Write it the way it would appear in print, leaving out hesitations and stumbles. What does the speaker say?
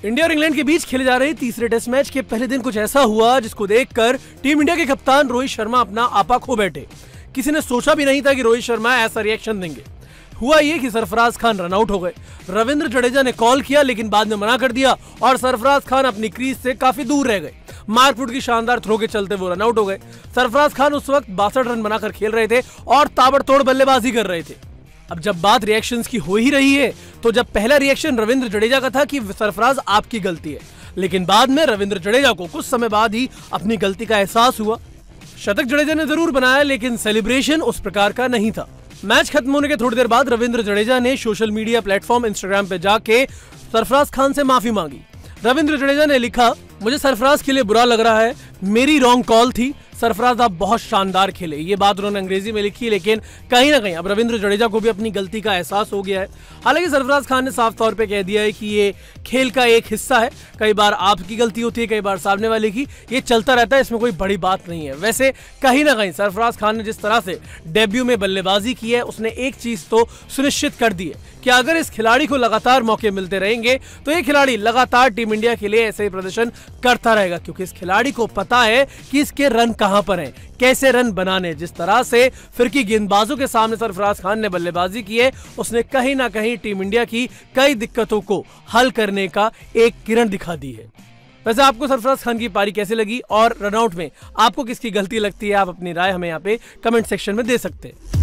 India और England के बीच खेले जा रहे तीसरे टेस्ट मैच के पहले दिन कुछ ऐसा हुआ जिसको देखकर टीम इंडिया के कप्तान रोहित शर्मा अपना आपा खो बैठे। किसी ने सोचा भी नहीं था कि रोहित शर्मा ऐसा रिएक्शन देंगे। हुआ ये कि सरफराज खान रन आउट हो गए। रविंद्र जडेजा ने कॉल किया लेकिन बाद में मना कर दिया और सरफराज खान अपनी क्रीज से काफी दूर रह गए। मार्कवुड की शानदार थ्रो के चलते वो रन आउट हो गए। सरफराज खान उस वक्त 62 रन बनाकर खेल रहे थे और ताबड़तोड़ बल्लेबाजी कर रहे थे। अब जब बात रिएक्शंस की हो ही रही है तो जब पहला रिएक्शन रविंद्र जडेजा का था कि सरफराज आपकी गलती है, लेकिन बाद में रविंद्र जडेजा को कुछ समय बाद ही अपनी गलती का एहसास हुआ। शतक जडेजा ने जरूर बनाया लेकिन सेलिब्रेशन उस प्रकार का नहीं था। मैच खत्म होने के थोड़ी देर बाद रविंद्र जडेजा ने सोशल मीडिया प्लेटफॉर्म इंस्टाग्राम पे जाके सरफराज खान से माफी मांगी। रविंद्र जडेजा ने लिखा, मुझे सरफराज के लिए बुरा लग रहा है, मेरी रॉन्ग कॉल थी। सरफराज आप बहुत शानदार खेले। ये बात उन्होंने अंग्रेजी में लिखी, लेकिन कहीं ना कहीं अब रविंद्र जडेजा को भी अपनी गलती का एहसास हो गया है। हालांकि सरफराज खान ने साफ तौर पे कह दिया है कि ये खेल का एक हिस्सा है, कई बार आपकी गलती होती है, कई बार सामने वाले की, ये चलता रहता है, इसमें कोई बड़ी बात नहीं है। वैसे कहीं ना कहीं सरफराज खान ने जिस तरह से डेब्यू में बल्लेबाजी की है, उसने एक चीज तो सुनिश्चित कर दी है कि अगर इस खिलाड़ी को लगातार मौके मिलते रहेंगे तो ये खिलाड़ी लगातार टीम इंडिया के लिए ऐसे ही प्रदर्शन करता रहेगा, क्योंकि इस खिलाड़ी को पता है कि इसके रन कहां पर हैं, कैसे रन बनाने। जिस तरह से फिरकी गेंदबाजों के सामने सरफराज खान ने बल्लेबाजी की है, उसने कहीं ना कहीं टीम इंडिया की कई दिक्कतों को हल करने का एक किरण दिखा दी है। वैसे आपको सरफराज खान की पारी कैसे लगी और रनआउट में आपको किसकी गलती लगती है, आप अपनी राय हमें यहाँ पे कमेंट सेक्शन में दे सकते हैं।